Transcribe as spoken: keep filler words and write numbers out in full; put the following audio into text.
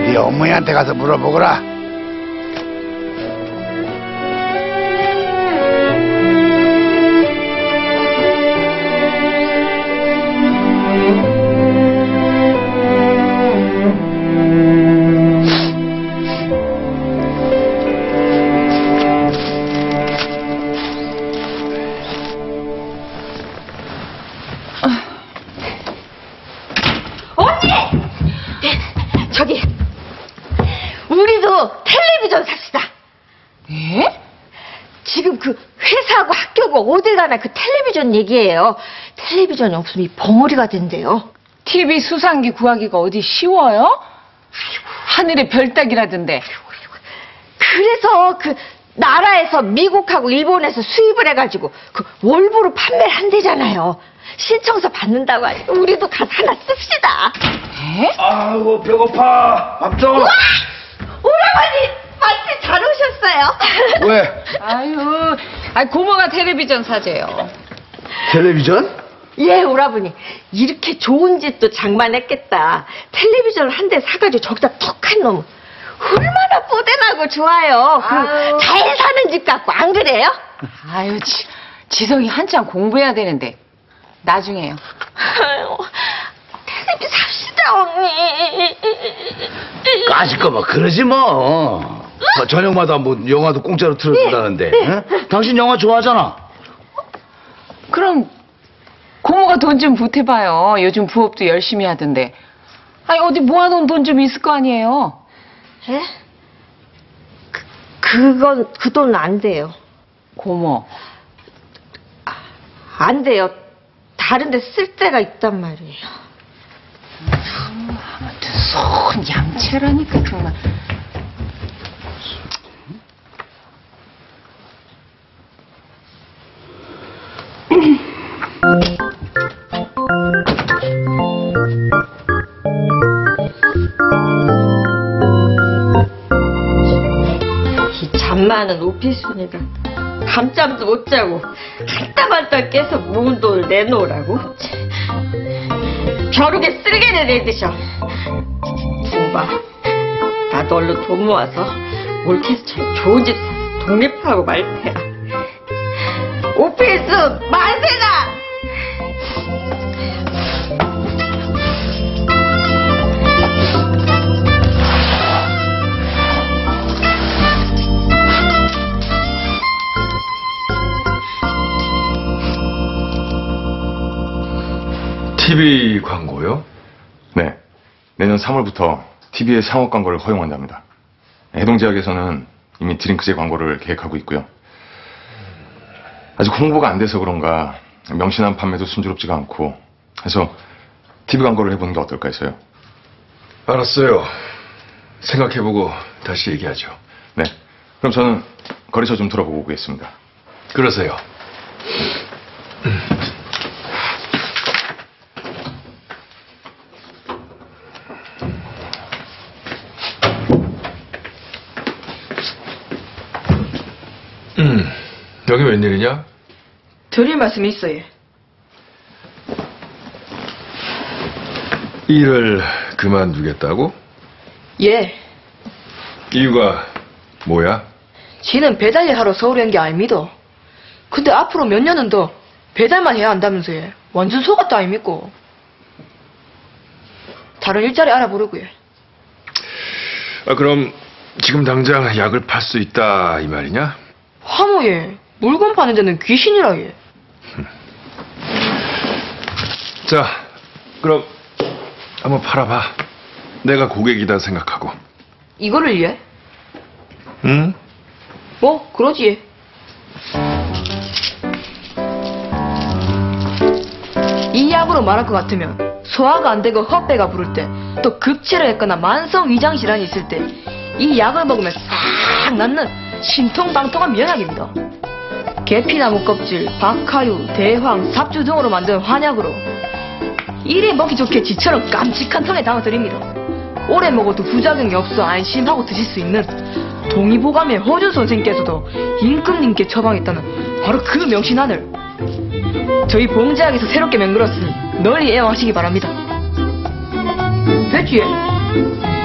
네 어머니한테 가서 물어보거라. 저기, 우리도 텔레비전 삽시다. 예? 지금 그 회사하고 학교고 어딜 가나 그 텔레비전 얘기예요. 텔레비전이 없으면 이 벙어리가 된대요. 티비 수상기 구하기가 어디 쉬워요? 아이고. 하늘의 별 따기라던데. 아이고, 아이고. 그래서 그 나라에서 미국하고 일본에서 수입을 해가지고 그 월보로 판매를 한대잖아요. 신청서 받는다고 하니까 우리도 가서 하나 씁시다. 에? 아이고 배고파. 밥 좀. 우와! 오라버니 마침 잘 오셨어요. 왜? 아유, 아 고모가 텔레비전 사재요. 텔레비전? 예, 오라버니. 이렇게 좋은 집도 장만했겠다. 텔레비전을 한 대 사가지고 저기다 툭 한 놈. 얼마나 뽀대나고 좋아요. 그 잘 사는 집 같고 안 그래요? 아유, 지, 지성이 한참 공부해야 되는데 나중에요. 아유, 텔레비 삽시다, 언니. 까짓거 뭐 그러지 뭐. 뭐 저녁마다 뭐 영화도 공짜로 틀어준다는데. 네, 네. 응? 당신 영화 좋아하잖아. 그럼 고모가 돈 좀 보태봐요. 요즘 부업도 열심히 하던데. 아니 어디 모아놓은 돈 좀 있을 거 아니에요. 예? 그, 그건, 그 돈 안 돼요. 고모. 아, 안 돼요. 다른 데 쓸 데가 있단 말이에요. 아무튼 손 양채라니까 정말. 이 잠많은 오피순이가 밤잠도 못 자고 한땀 한땀 깨서 모은 돈을 내놓으라고? 벼룩에 쓸개를 내드셔. 오바, 나도 얼른 돈 모아서 올케스트라에 좋은 집 사서 독립하고 말 테야. 오피순 만세다! 티비 광고요? 네. 내년 삼월부터 티비의 상업 광고를 허용한답니다. 해동제약에서는 이미 드링크제 광고를 계획하고 있고요. 아직 홍보가 안 돼서 그런가 명신한 판매도 순조롭지가 않고 해서 티비 광고를 해보는 게 어떨까 해서요. 알았어요. 생각해보고 다시 얘기하죠. 네. 그럼 저는 거래처 좀 돌아보고 오겠습니다. 그러세요. 음, 여기 웬일이냐? 드릴 말씀이 있어요. 일을 그만두겠다고? 예. 이유가 뭐야? 지는 배달 일 하러 서울에 온 게 아닙니다. 근데 앞으로 몇 년은 더 배달만 해야 한다면서요. 완전 속았다 아닙니까? 다른 일자리 알아보려고요. 아, 그럼 지금 당장 약을 팔 수 있다 이 말이냐? 하모예. 물건 파는 데는 귀신이라 예. 자, 그럼 한번 팔아봐. 내가 고객이다 생각하고. 이거를 예? 응? 뭐 그러지 예. 이 약으로 말할 것 같으면 소화가 안 되고 헛배가 부를 때, 또 급체를 했거나 만성 위장 질환이 있을 때 이 약을 먹으면 싹 낫는 신통방통한 면약입니다. 계피나무 껍질, 박하유, 대황, 삽주 등으로 만든 환약으로 이리 먹기 좋게 지처럼 깜찍한 통에 담아드립니다. 오래 먹어도 부작용이 없어 안심하고 드실 수 있는 동의보감의 허준 선생님께서도 임금님께 처방했다는 바로 그 명신안을 저희 봉제약에서 새롭게 만들었으니 널리 애용하시기 바랍니다. 됐지?